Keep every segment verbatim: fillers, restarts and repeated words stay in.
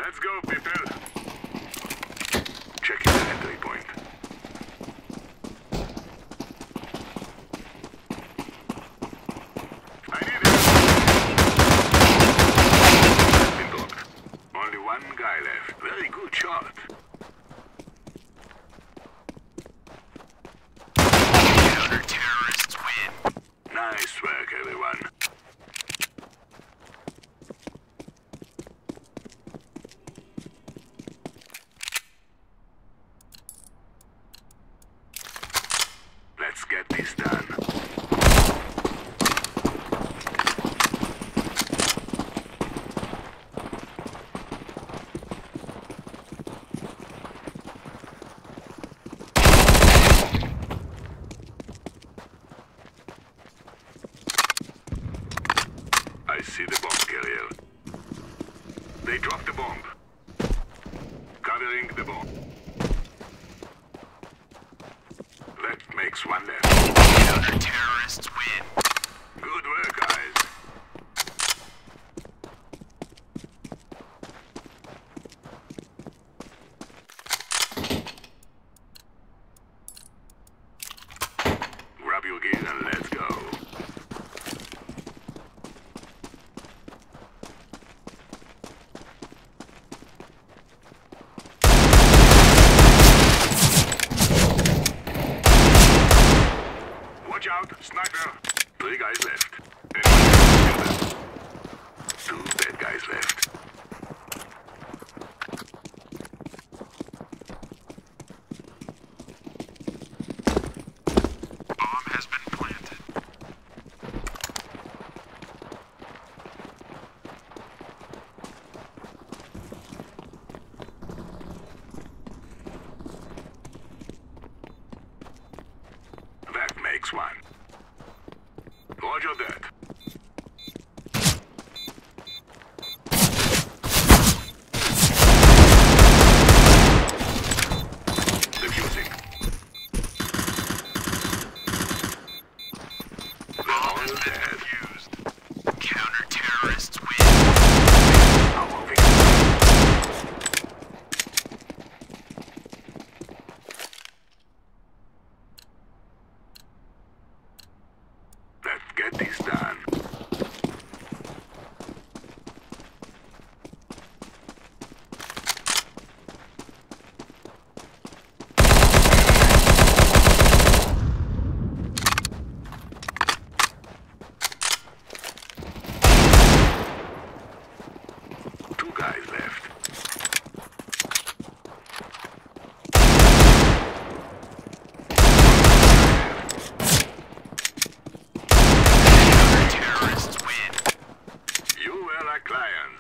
Let's go, people. Checking the entry point. I need it. Been blocked. Only one guy left. Very good shot. Counter-terrorists win. Nice work, everyone. Let's get this done. I see the bomb carrier. They dropped the bomb. Covering the bomb. That makes one left. Counter-terrorists win. Good work, guys. Grab your gear and let's go. Watch out, sniper. Three guys left. Anyone? Two dead guys left. Bomb has been planted. That makes one. Roger that. Defusing. Bomb has been defused. Counter-terrorists win. Now moving. Let's get this done. Two guys left. Counter-terrorists win. You were like lions.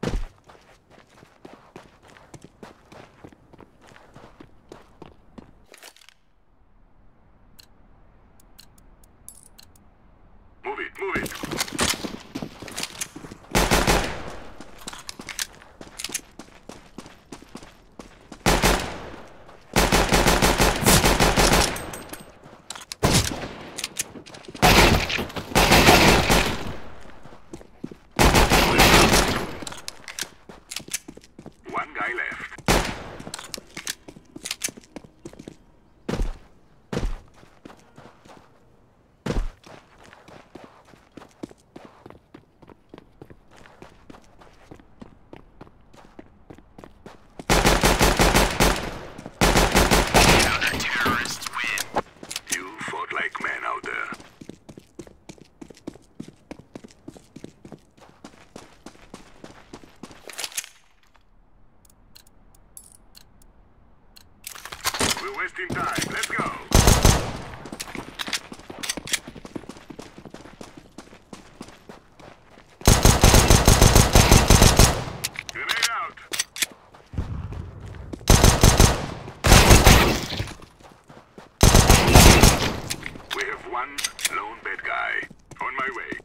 Move it, move it. One guy left. Counter-terrorists win. You fought like men out there. We're wasting time. Let's go. Grenade out. We have one lone bad guy. On my way.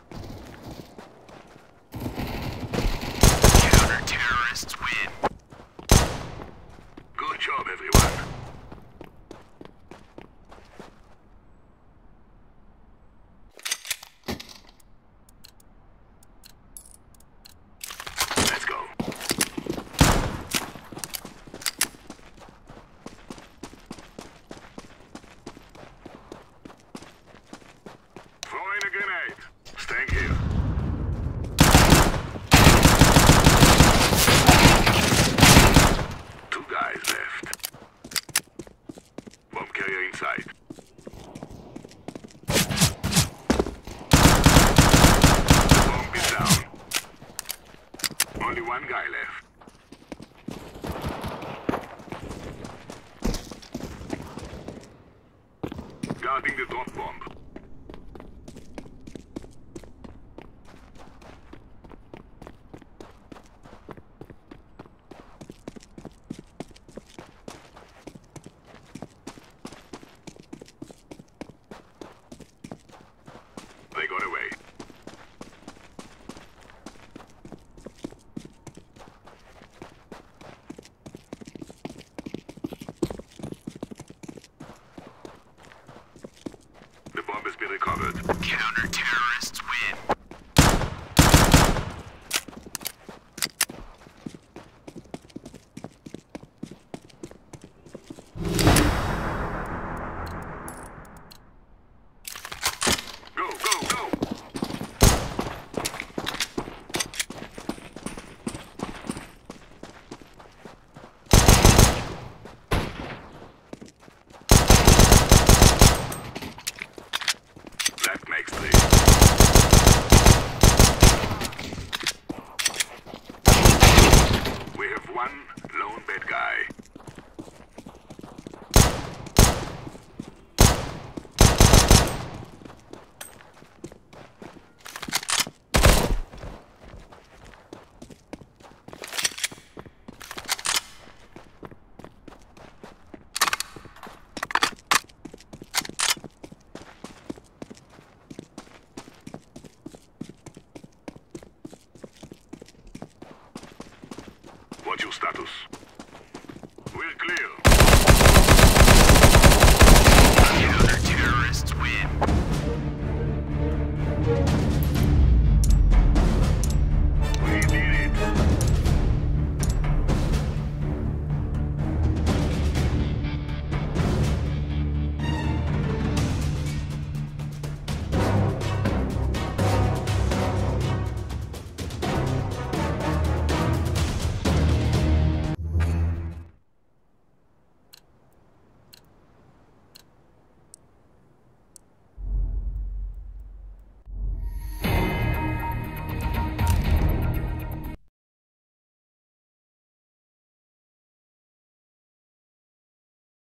Counter-terrorists win. one guy left. Guarding the drop bomb. They got away. The bomb has been recovered. Counter-terrorists win. Go, go, go! That makes three. We have one lone bad guy. What's your status?